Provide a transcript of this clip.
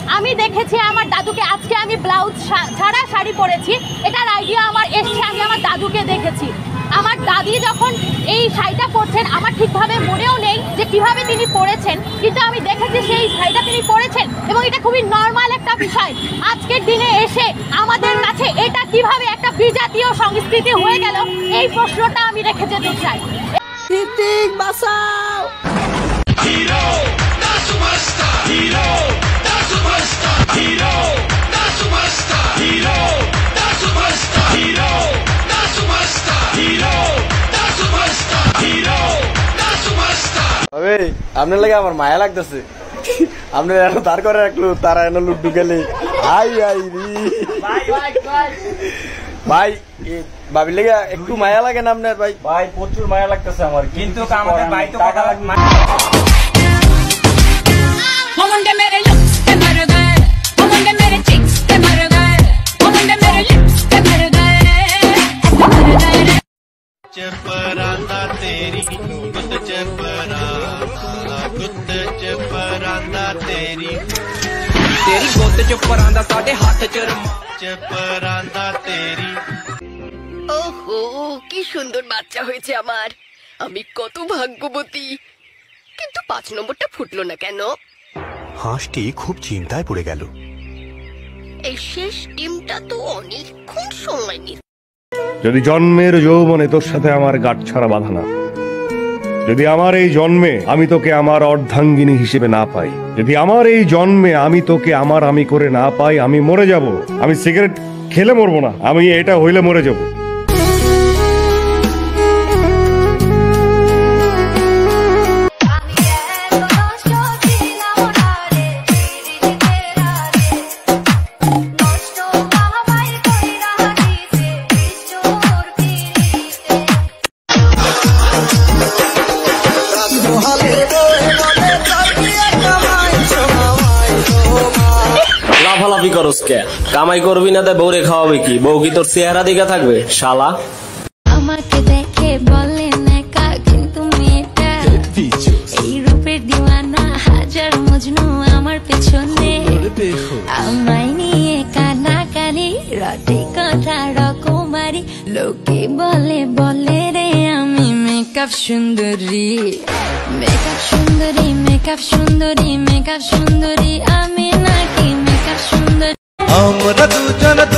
আমি দেখেছি আমার দাদুকে, আজকে আমি ব্লাউজ ছাড়া শাড়ি পরেছি, এটার আইডিয়া আমার এসছে আমি আমার দাদুকে দেখেছি। আমার দাদি যখন এই শাড়িটা পরছেন আমার ঠিকভাবে মনেও নেই যে কিভাবে তিনি পরেছেন, কিন্তু আমি দেখেছি সেই শাড়িটা তিনি পরেছেন এবং এটা খুবই নর্মাল একটা বিষয়। আজকের দিনে এসে আমাদের কাছে এটা কিভাবে একটা বিজাতীয় সংস্কৃতি হয়ে গেল, এই প্রশ্নটা আমি রেখে যেতে চাই। ঋত্বিক বাঁচাও। Hero, the superstar. Hero, the superstar. Hero, the superstar. Hero, the superstar. Hero, the superstar. Hero, the superstar. Hero, the superstar. আবে আপনার লাগে আমার মায়া লাগতেছে, আপনি এখন তার করে রাখলো, তারা এনে লুড্ডু গেলে আই আই রি ভাই ভাবির লেগে একটু মায়া লাগে না আপনার? ভাই ভাই প্রচুর মায়া লাগতেছে আমার, কিন্তু আমাদের ভাই তো টাকা লাগবে। चपरांदा तेरी गुत चपरांदा तेरी गुत चपरांदा साडे हाथ च चपरांदा तेरी। ওহো, কি সুন্দর বাচ্চা হয়েছে আমার, আমি কত ভাগ্যবতী। কিন্তু 5 নম্বরটা ফুটলো না কেন? হাঁসটি খুব চিন্তায় পড়ে গেল। এই শেষ ডিমটা তো অনেকক্ষণ সময় নিচ্ছে। যদি জন্মের যৌবনে তোর সাথে আমার গাঁটছড়া বাঁধা না, যদি আমার এই জন্মে আমি তোকে আমার অর্ধাঙ্গিনী হিসেবে না পাই, যদি আমার এই জন্মে আমি তোকে আমার আমি করে না পাই, আমি মরে যাব। আমি সিগারেট খেলে মরবো না, আমি এটা হইলে মরে যাব। লাফালাফি করস কে? কামাই করবি না তাই বউরে খাওয়াবে কি? বউ কি তোর চেহারা দিকে থাকবে শালা? আমাকে দেখে বলেন একা, কিন্তু মেয়েটা এই রূপের দিওয়ানা, হাজার মজনু আমার পেছনে, আমায় নিয়ে কানাকানি, রটে কথা রকমারি, লোকে বলে বলে রে আমি মেকআপ সুন্দরী, মেকআপ সুন্দরী, মেকআপ সুন্দরী, মেকআপ সুন্দরী, আমি নাকি মেকআপ সুন্দরী। আমরা দুজন